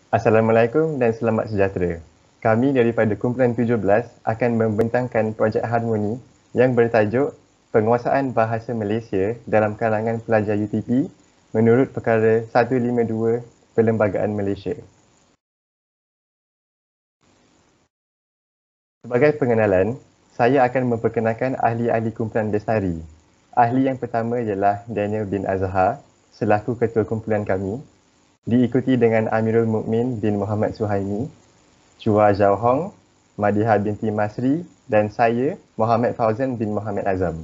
Assalamualaikum dan selamat sejahtera. Kami daripada Kumpulan 17 akan membentangkan projek harmoni yang bertajuk Penguasaan Bahasa Malaysia dalam kalangan pelajar UTP menurut Perkara 152 Perlembagaan Malaysia. Sebagai pengenalan, saya akan memperkenalkan ahli-ahli kumpulan Bestari. Ahli yang pertama ialah Daniel bin Azhar selaku ketua kumpulan kami, diikuti dengan Amirul Mukmin bin Muhammad Suhaimi, Chua Zhao Hong, Madiha binti Masri dan saya, Muhammad Fauzan bin Muhammad Azam.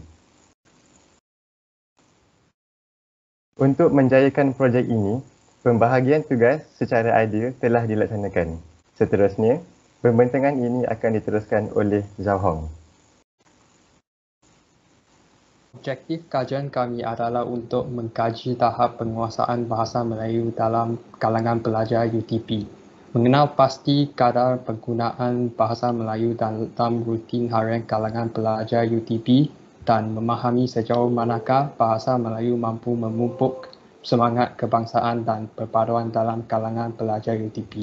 Untuk menjayakan projek ini, pembahagian tugas secara adil telah dilaksanakan. Seterusnya, pembentangan ini akan diteruskan oleh Zhao Hong. Objektif kajian kami adalah untuk mengkaji tahap penguasaan bahasa Melayu dalam kalangan pelajar UTP, mengenal pasti kadar penggunaan bahasa Melayu dalam rutin harian kalangan pelajar UTP dan memahami sejauh manakah bahasa Melayu mampu memupuk semangat kebangsaan dan perpaduan dalam kalangan pelajar UTP.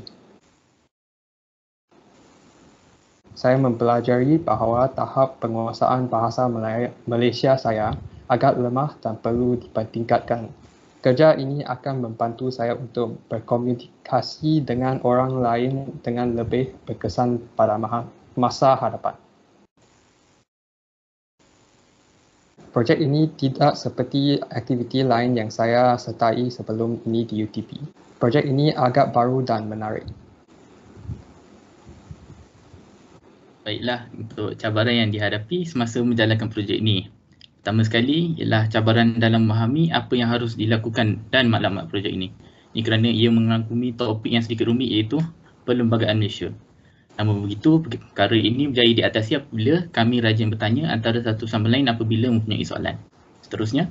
Saya mempelajari bahawa tahap penguasaan bahasa Malaysia saya agak lemah dan perlu dipertingkatkan. Kerja ini akan membantu saya untuk berkomunikasi dengan orang lain dengan lebih berkesan pada masa hadapan. Projek ini tidak seperti aktiviti lain yang saya sertai sebelum ini di UTP. Projek ini agak baru dan menarik. Baiklah, untuk cabaran yang dihadapi semasa menjalankan projek ini. Pertama sekali ialah cabaran dalam memahami apa yang harus dilakukan dan maklumat projek ini. Ini kerana ia mengagumi topik yang sedikit rumit iaitu Perlembagaan Malaysia. Namun begitu, perkara ini berjaya diatasi apabila kami rajin bertanya antara satu sama lain apabila mempunyai soalan. Seterusnya,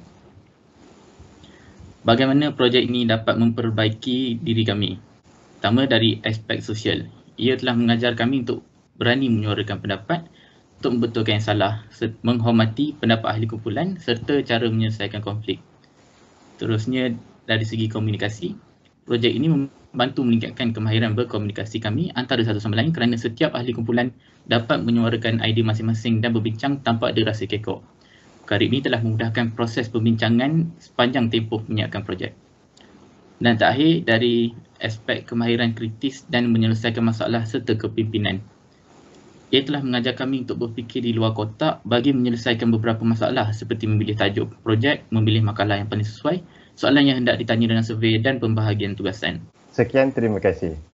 bagaimana projek ini dapat memperbaiki diri kami? Pertama dari aspek sosial. Ia telah mengajar kami untuk berani menyuarakan pendapat untuk membetulkan yang salah, menghormati pendapat ahli kumpulan serta cara menyelesaikan konflik. Terusnya, dari segi komunikasi, projek ini membantu meningkatkan kemahiran berkomunikasi kami antara satu sama lain kerana setiap ahli kumpulan dapat menyuarakan idea masing-masing dan berbincang tanpa ada rasa kekok. Perkara ini telah memudahkan proses pembincangan sepanjang tempoh menyiapkan projek. Dan terakhir, dari aspek kemahiran kritis dan menyelesaikan masalah serta kepimpinan. Ia telah mengajar kami untuk berfikir di luar kotak bagi menyelesaikan beberapa masalah seperti memilih tajuk projek, memilih makalah yang paling sesuai, soalan yang hendak ditanya dalam survey dan pembahagian tugasan. Sekian, terima kasih.